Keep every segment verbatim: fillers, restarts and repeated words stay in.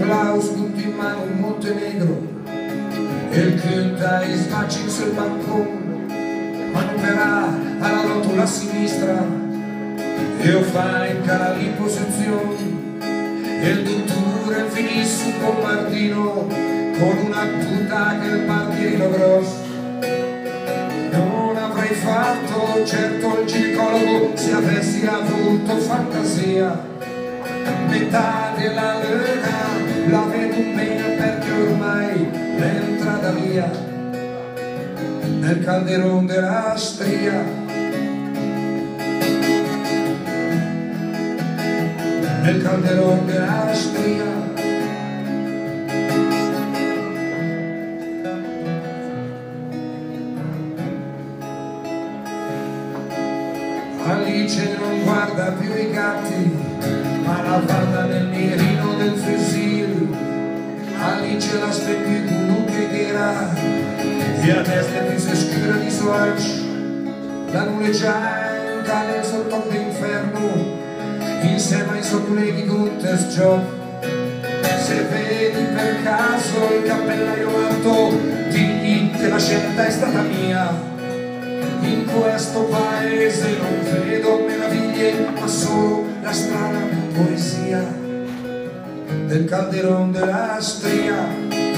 Klaus tutto in mano in Montenegro e il Künta e sbacci sul balcone, manovrerà alla lotto la sinistra e io fai in cara l'imposizione e il dottore finì su bombardino con una puta che il partito grosso. Non avrei fatto certo il ginecologo se avessi avuto fantasia. Metà della lega la vedo bene perché ormai l'entrata via nel calderon della stria, nel calderon della stria. Alice non guarda più i gatti, ma la guarda nel mirino del fusil. Alice la specchio che era e a destra più si scura di suarci. La nuleggiata nel sotto d'inferno insieme ai suoi colleghi Gunther's Job. Se vedi per caso il cappellaio alto, digli che la scelta è stata mia. In questo paese non vedo meraviglie, ma solo la strana poesia del calderon della stria,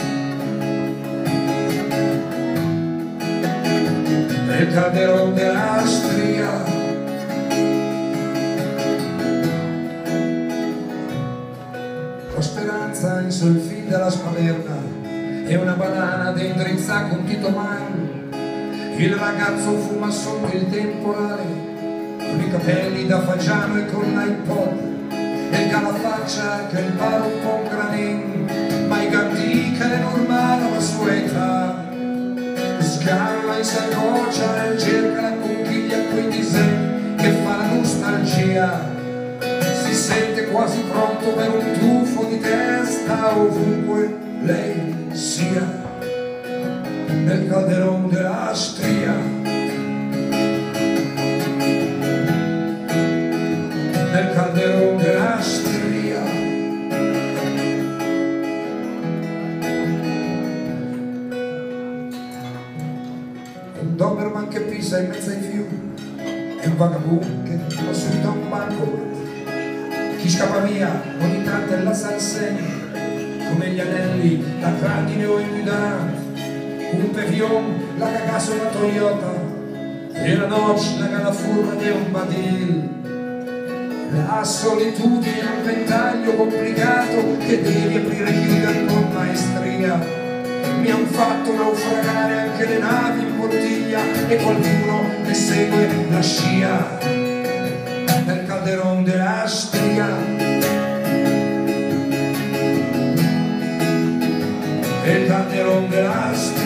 del calderon della stria. Ho speranza in sul fil della spalerna e una banana dentro il sacco un Tito Man. Il ragazzo fuma sotto il temporale con i capelli da fagiano e con l'iPod e il calafaccia che il pare un po' un granin, ma i gatti che è normale alla sua età. Sgarla in saccoccia e cerca la conchiglia quei disegni che fa la nostalgia. Si sente quasi pronto per un tuffo di testa ovunque lei sia, nel calderon della stria, nel calderon della stria. Un Doberman che pisa in mezzo ai fiumi e un vagabondo che lo sutta un banco. Chi scappa via ogni tanto è la salsena come gli anelli da grandine o inguidanti. Un Pevion la cagasse una Toyota e la noce la gana furma di un badil. La solitudine è un ventaglio complicato che devi aprire e chiudere con maestria. Mi han fatto naufragare anche le navi in bottiglia e qualcuno ne segue la scia nel calderon della stria, nel calderon della stria.